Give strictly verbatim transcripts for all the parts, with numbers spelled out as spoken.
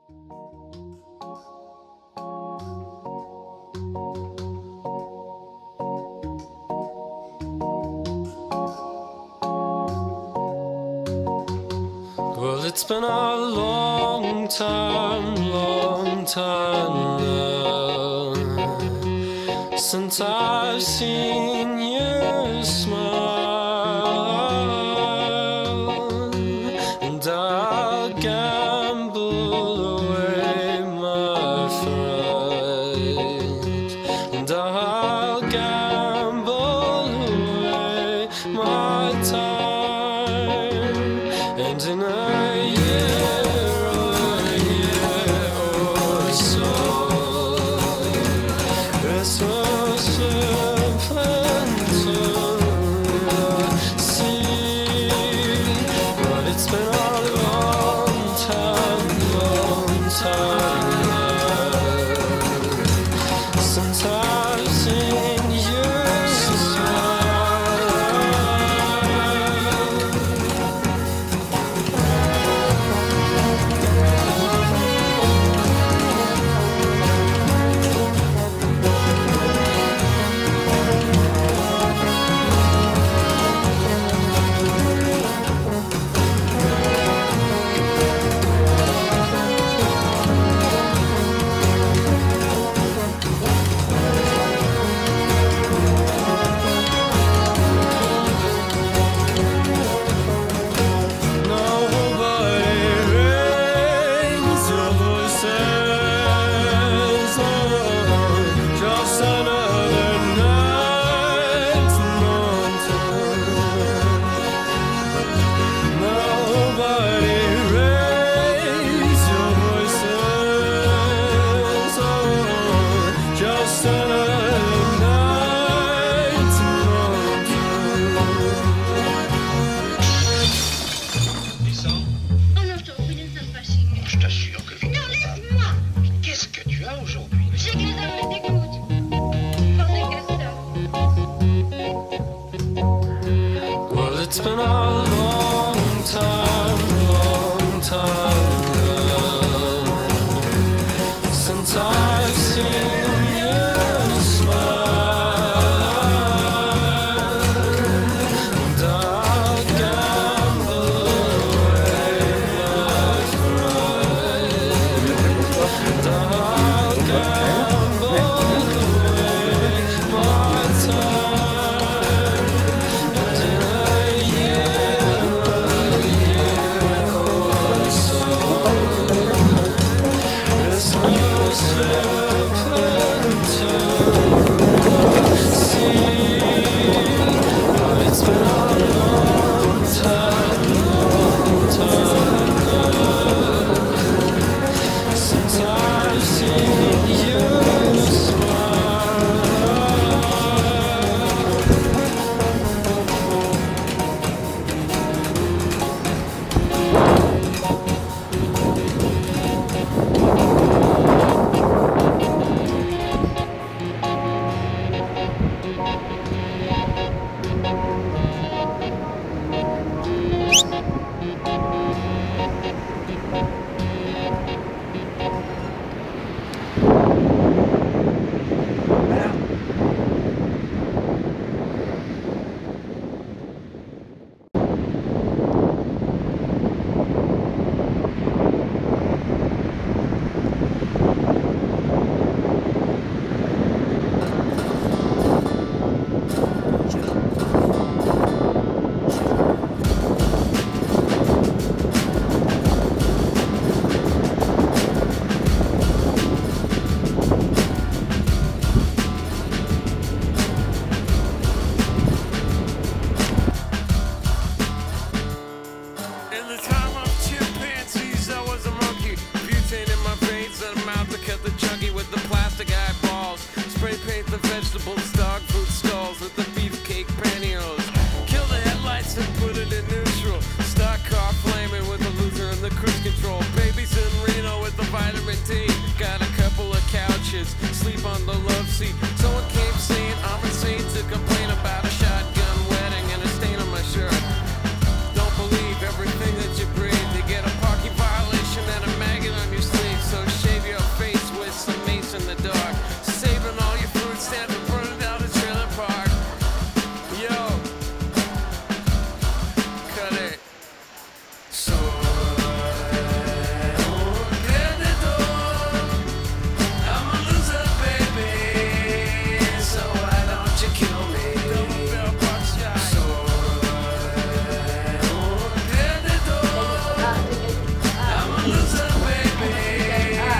Well, it's been a long time, long time now since I've seen you smile, and I'll gamble away my fright, and I'll gamble away my time, and in a it's been a long time, long time now since I've seen you smile, and I'll gamble away my pride, and I'll gamble away my time, and in a it's been a long time, long time since I've seen you vegetables, dog food skulls with the beefcake pantyhose. Kill the headlights and put it in neutral. Stock car flaming with the loser and the cruise control. Babies in Reno with the vitamin D. Got a couple of couches, sleep on the love seat. Someone came saying I'm insane to complain about a shotgun wedding and a stain on my shirt. Don't believe everything that you breathe. You get a parking violation and a maggot on your sleeve.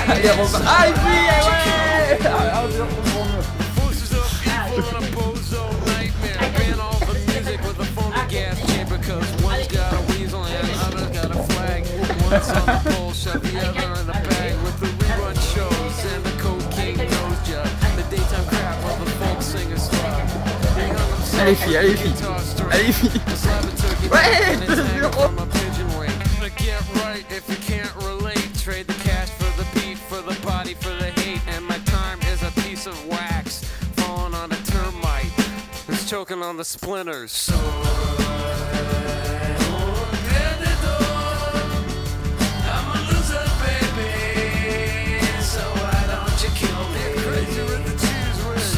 Il est revenu. Ah, il fuit, ouais. Ah, on dirait qu'on vend. Forces of evil on a bozo nightmare. Ban all the music with a phony gas chamber. Cause one's got a weasel and other's got a flag. One's on the pole, shove the other in the bag. With the rerun shows and the cocaine nose job. The daytime crap of the folk singer star. Allez filles, allez filles. Allez filles. Ouais, je te jure. Get right if you can't relate. Trade the cash for the beat, for the body, for the hate. And my time is a piece of wax falling on a termite who's choking on the splinters. So I'm a loser, baby. So why don't you kill me? Crazy with the cheese ring. So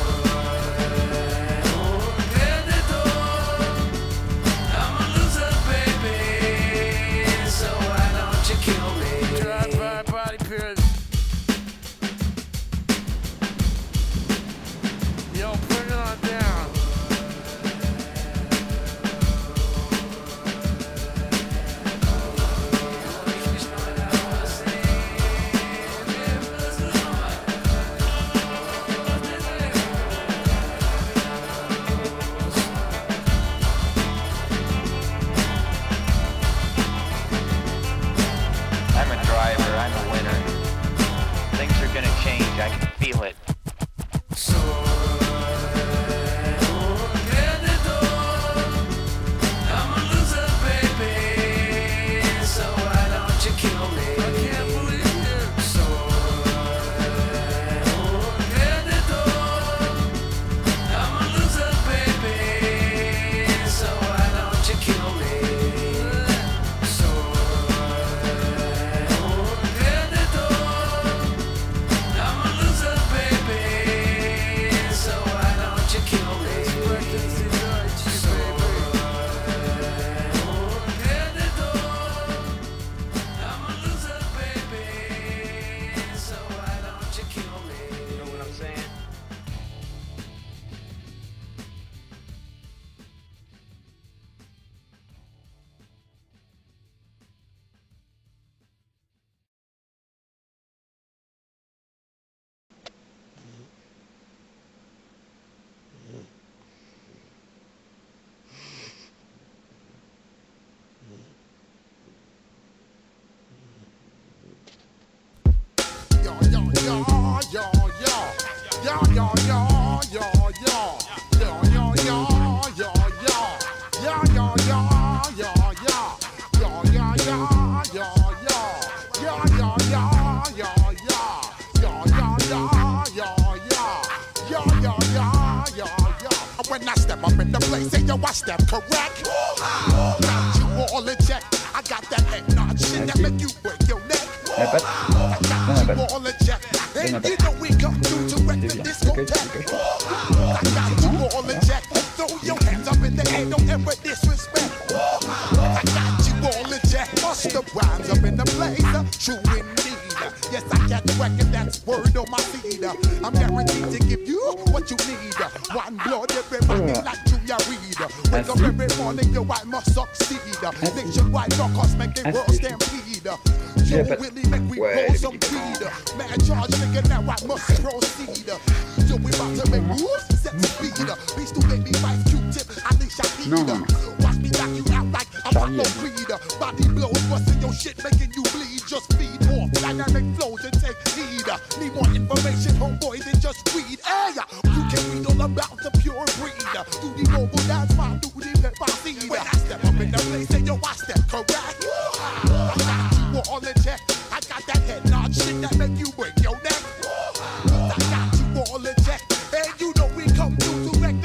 I'm a loser, baby. So why don't you kill me? Drive by body pierce. Yo, bring it on down. I'm a driver, I'm a winner. Things are gonna change, I can feel it. So I'm a loser, baby. So why don't you kill me? I can't believe you. So I'm a loser, baby. So why don't you kill me? So I'm a loser, baby. So why don't you kill me? So I'm a loser, baby. So why don't you kill me? You know what I'm saying? Yo, yo, yo, yo, yo. Yo, yo, yo, yo, yo. Yo, yo, yo, yo, yo. Yo, yo, yo, yo, yo. Yo, yo, yo, yo, yo. Yo, yo, yo, yo, yo. Yo, yo, yo, yo, yo. Yo, yo, yo, yo, yo. When I step up in the place, say yo, I step correct. Got you all in check. I got that head nod shit that make you break your neck. La patte. Non, la patte. All in check. And you know we come through to wreck the discotheque. I got you all in check. Throw your hands up in the air, don't ever disrespect. I got you all in check. Bust the rhymes up in the blazer. True indeed. Yes, I catch record, that's word on my feed. I'm guaranteed to give you what you need. One blood, everybody like Julia Reed. Wake up every morning, yo, I must succeed. Nationwide knockouts make the world stampede. Yo, Willie, make we roll some weed. Man, charge, nigga, now I must proceed. Yo, we about to make moves, set speed. Beast to make me fight Q-tip, at least I need. Watch me knock you out like Apollo Creed. Body blows, busting your shit, making you bleed. Just feed off dynamic flows and take heed. Need more information, homeboy, than just weed. Hey, you can read all about the pure breed. Do the mobile dance, my do the hip hop seed. When I step up in the place, say yo, I step correct. I got you all in check. I got that head nod shit that make you break your neck. I got you all in check.